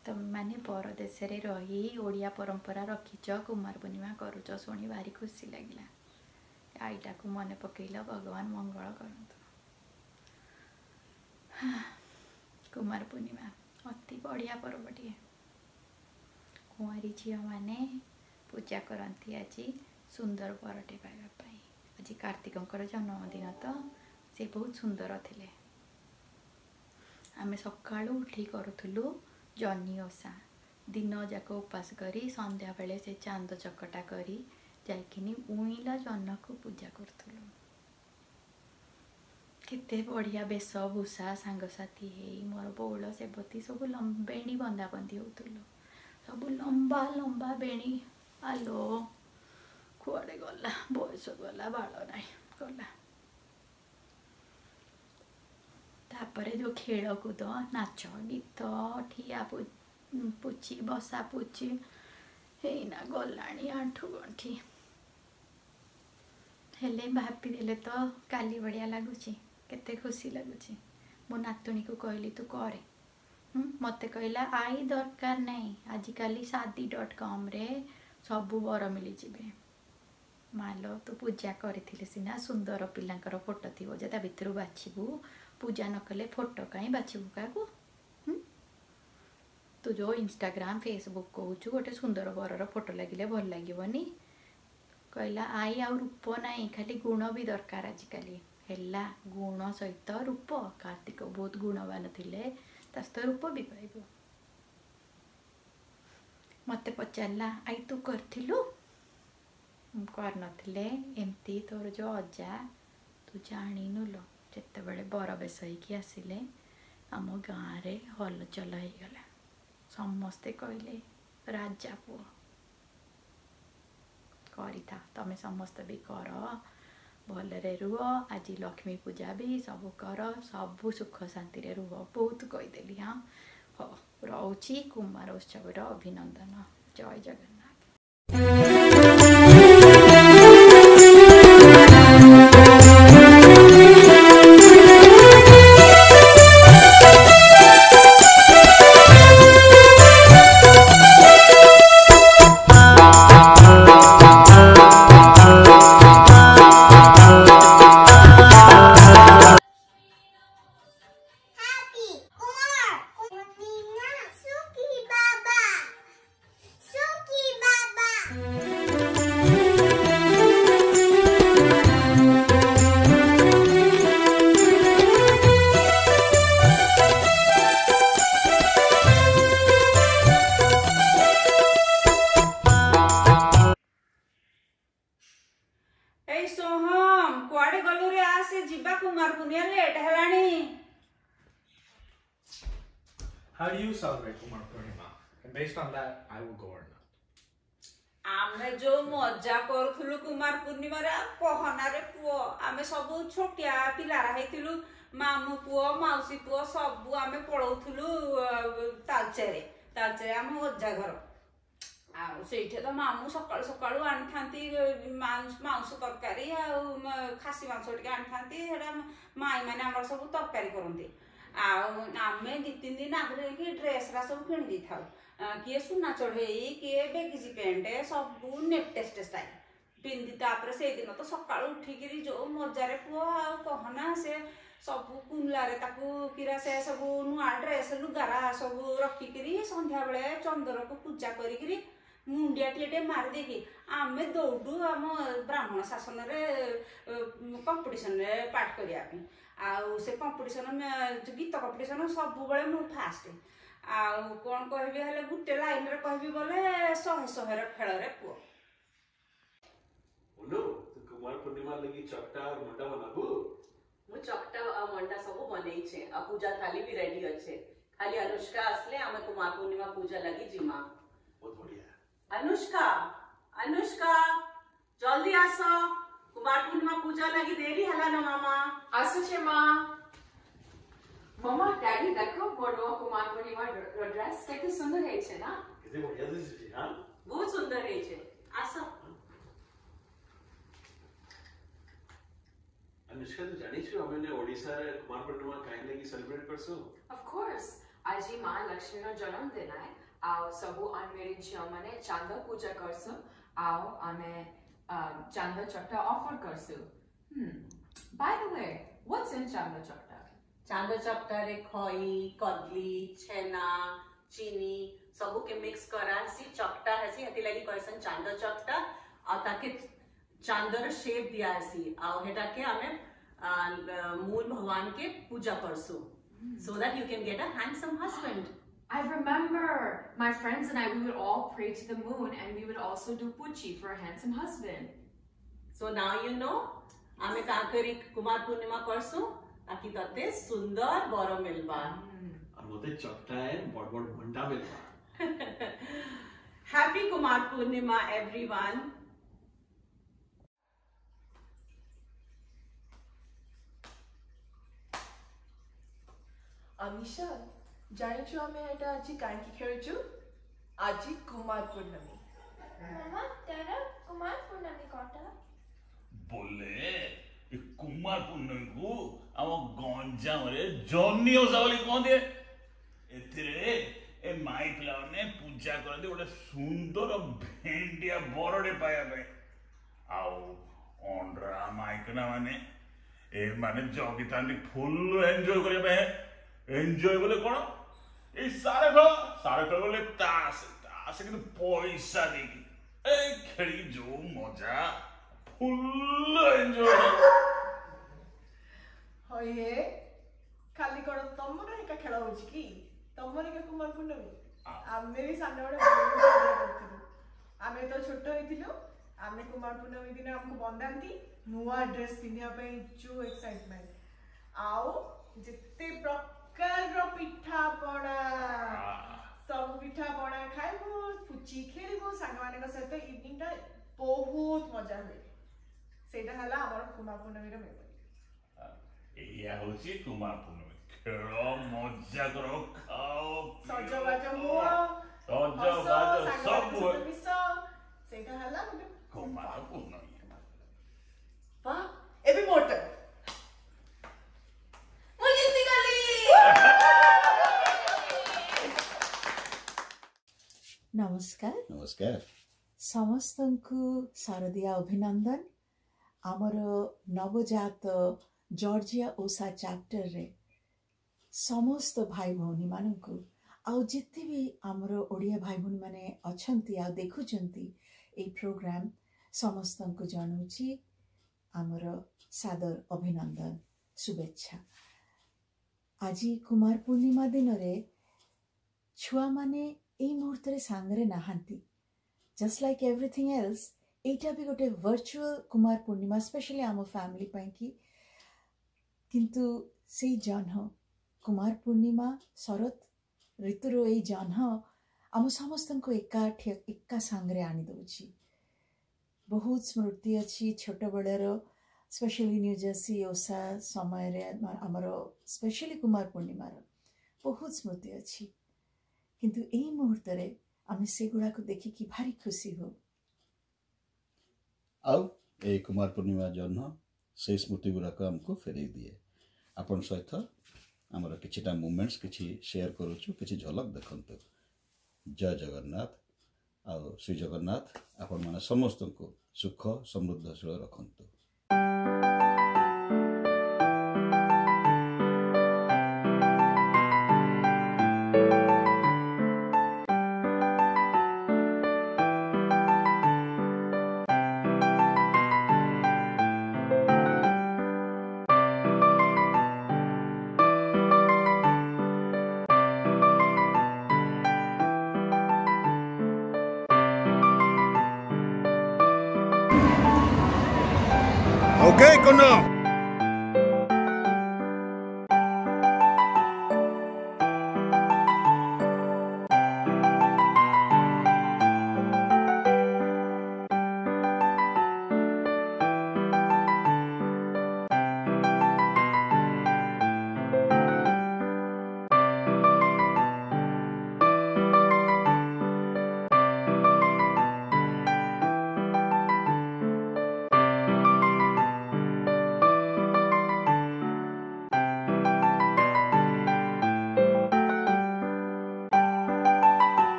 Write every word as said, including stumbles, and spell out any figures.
तुम मैंने परदेश रे रही ओडिया परंपरा रखीच कुमार पूर्णिमा करुच शुणी भारी खुशी लगे आईटा को मन पकईल भगवान मंगल करंतु। कुमार पूर्णिमा अति बढ़िया पर्वटिए कुआरी झील मैंने पूजा करती आज सुंदर बरटे पाइबापी। आज कार्तिकंकर जन्मदिन तो से बहुत सुंदर थे। आमे सकाळू उठी करूथुलु जन्नी ओषा दिन जाक उपास करी संध्या बेले से चांद चकटा करी जाइकिनी उइला जन्न को पूजा करूथुलु। केते बढ़िया वेशभूषा सांगसाथी हे मोर बौल सेवती सब बेणी बंदा बंदी होतुलु सब लंबा लंबा बेणी। आलो कुआडे गला बयस गला बाल नाई गला। तापरे जो खेल कूद नाच गीत ठिया पुची बसा पुची हेना गलाणी आंठू गंठी हेले भापी देले तो काली बढ़िया लगुच केते खुशी लगुच। मो नातुणी को कहली तू करे मते कहला आई दरकार नहीं आजिकाली शादी डॉट कॉम रे सबू बर मिली जिबे। मालो तू पूजा करी सीना सुंदर पिलांकर फोटो थी जे भितर बाछबू पूजा न कले फोटो कहीं बाछबू क्या तू जो इंस्टाग्राम फेसबुक कहूँ गोटे सुंदर बरर फोटो लगे भल लगे कहला आई आ रूप नहीं खाली गुण भी दरकार आजिकल है गुण सहित रूप। कार्तिक बहुत गुणवान थे तो रूप भी पाइब। मत पचारा आई तू करथिलु कर नथिले एमती तोर जो अजा तू जानिनु लो जिते बड़े बर बेश होइकी आसिले आम गाँव रे हलचल हो गला। समस्ते कहले राजा पुओ करिथा तमे समस्त भी कर भलरे रुह आज लक्ष्मी पूजा भी सब कर सबु सुख शांति रे रुह बहुत कहीदेली। हाँ हो रोची कुमार उत्सव अभिनंदन। जय Jagannath. How do you celebrate Kumar Purnima? And based on that, I will go or not. आमे जो मजा करूथुलु कुमार पूर्णिमा रे कहना रे पुओ आमे सब छोटिया पिला रहितुलु मामू पुओ माउसी पुओ सब आमे पळौथुलु तालचेरे तालचेरे आम मजा घर आ सेठे तो मामू सकाळ सकाळ आनी थांती माउस तरकारी आ खासी मांस टिके आनी थांती हेडा माई माने हमर सब तरकारी करंती। आमे दी तीन दिन आगे कि ड्रेस रा सब किणी दी थाउ किए सुना चढ़ई किए बेगिजी पेंट सब नेटेस्ट स्टाइल पिंदी तापर से दिन तो सकाळ उठिकी जो मजारे पुओ आ कहना से सब कुंडला रे ताकू किरा से सब नुआ ड्रेस लुगारा सब रखिकी संध्या बेले चंदर को पूजा करी मुंडिया टे मार देकी आमे दौड़ू आम ब्राह्मण शासन रे कंपटीशन रे पार्ट करिया पे आउ से कंपटीशन गीत कंपटीशन सब बेले मु फास्ट आउ कौन कहबी हेले गुटे लाइन रे कहबी बोले शहे शहे रे खेल रे पुओ ओनो तो कुमार पूर्णिमा लगी चकटा और मंडा बनाबू मु चकटा आ मंडा सब बनै छे आ पूजा थाली भी रेडी अछि खाली अनुष्का असले आमे कुमार पूर्णिमा पूजा लगी जिमा बहुत बढ़िया। अनुष्का अनुष्का जल्दी आसो कुमार पूर्णिमा पूजा लगी देरी हला न मामा आसु छे मां मामा डैडी देखो बड़ो कुमार पूर्णिमा ड्रेस केते सुंदर है छे ना केते बढ़िया दिसै छे। हां बहुत सुंदर है छे आसो। अनुष्का तो जानी छु हमने ओडिसा रे कुमार पूर्णिमा काहे लगी सेलिब्रेट करसु। ऑफ कोर्स आज माँ लक्ष्मी रो जन्मदिन है आओ सबू अनमेरिड झियो माने चांद पूजा करसु आओ आमे चांद चट्टा ऑफर करसु by the way what's in चांद चट्टा चांद चट्टा रे खई कदली छेना चीनी सबू के मिक्स करा सी चट्टा हसी हती लगी कहसन चांद चट्टा आ ताके चांदर शेप दिया सी आ हेटा के हमें मूल भगवान के पूजा करसु so that you can get a handsome husband. I remember my friends and I, we would all pray to the moon and we would also do puchi for a handsome husband. So now you know, आमे काकरी कुमार पूर्णिमा करसु ताकि तते सुंदर बर मिलबा और मोते चट्टा है बड़ बड़ भंडा मिलबा. Happy कुमार पूर्णिमा everyone. अमीषा जानिछु आमे एटा आजि काहेकि खेलुछु आजि कुमार पूर्णमी. मामा तेरा कुमार पूर्णमी कोटा बोले ए कुमार पूर्णमी को आम गंजाम रे जन्नी ओसावली कोन दे एथिरे ए माई फ्लावर ने पूजा करदे गोटे सुंदर भेंडिया बरडे पाया पे आओ ओंड्रा माइकना माने ए माने जगितांदी फुल एंजॉय करे पे एंजॉय बोले कोन ए सारे खो सारे खो बोले तास तास के पैसा देकी ए खेली जो मजा फुल एंजॉय होये खाली कोन तमरा एका खेला होछि की तमरा एका कुमार पूर्णमी आमे भी सामने बड़े मजा करथिलु. आमे तो छोट होइथिलु आमे कुमार पूर्णमी दिन हमको बंदांती नुवा ड्रेस पिनिया पे जो एक्साइटमेंट आओ जिते प्रकार रो पिठा पड़ा सब पिठा पड़ा खाइबो पुची खेलबो संग माने का सहित इवनिंग टा बहुत मजा हुए. सेटा हला हमर कुमार पूर्णमी रो मेमोरी. एया होची कुमार पूर्णमी खेलो मजा करो खाओ सजबाज हुआ सजबाज सब हुआ सेटा हला कुमार पूर्णमी. वाह एबी मोटर नमस्कार नमस्कार समस्तंकु शारदीय अभिनंदन. आमर नवजात जॉर्जिया ओसा चैप्टर रे समस्त भाई भौनी मानकु आउ जिते भी आमर ओडिया भाई भौनी माने अछंती आ देखुचंती ए प्रोग्राम समस्तंकु जणुची आमर सादर अभिनंदन शुभेच्छा. आजी कुमार पूर्णिमा दिन रे छुआ माने এই মুহূর্তে সাংরে নাহান্তি जस्ट लाइक एवरीथिंग एल्स এইটা भी गोटे वर्चुअल कुमार पूर्णिमा स्पेशली आम फैमिली पाई कि किंतु से जन्ह कुमार पूर्णिमा शरत ऋतुर ये जन्ह आम समस्त को एका एका सांगरे आनी दउछि. बहुत स्मृति अच्छी छोट बड़र स्पेशली न्यू जर्सी ओसा समय रे आमर स्पेशली कुमार पूर्णिमार बहुत स्मृति अच्छी किंतु एई मुहूर्त रे आमे से गुडा को देखि कि भारी खुशी हो. आउ ए कुमार पूर्णिमा जन्म से स्मृति गुडा को हमको फेरे दिए. आपण सहित हमर किछटा मोमेंट्स किछि शेयर करूछु किछि झलक देखंतु. जय जगन्नाथ आउ श्री जगन्नाथ आपण माने समस्त को सुख समृद्धशील रखंतु. Okay, Kuno.